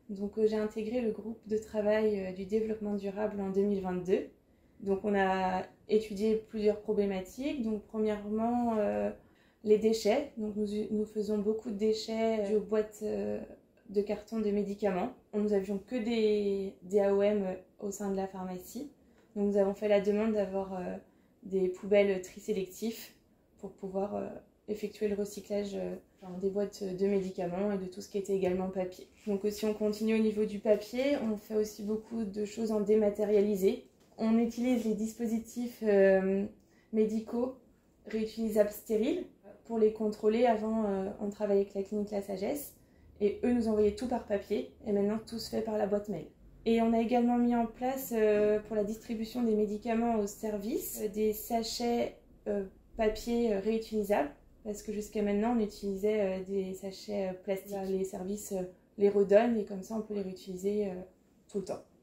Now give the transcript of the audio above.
Donc j'ai intégré le groupe de travail du développement durable en 2022. Donc on a étudié plusieurs problématiques. Donc premièrement, les déchets. Donc nous faisons beaucoup de déchets aux boîtes de carton de médicaments. Nous n'avions que des AOM au sein de la pharmacie. Donc nous avons fait la demande d'avoir des poubelles tri sélectifs pour pouvoir effectuer le recyclage des boîtes de médicaments et de tout ce qui était également papier. Donc si on continue au niveau du papier, on fait aussi beaucoup de choses en dématérialisé. On utilise les dispositifs médicaux réutilisables stériles pour les contrôler. Avant, on travaillait avec la clinique La Sagesse et eux nous envoyaient tout par papier et maintenant tout se fait par la boîte mail. Et on a également mis en place pour la distribution des médicaments au service des sachets papier réutilisables parce que jusqu'à maintenant on utilisait des sachets plastiques. Les services les redonnent et comme ça on peut les réutiliser tout le temps.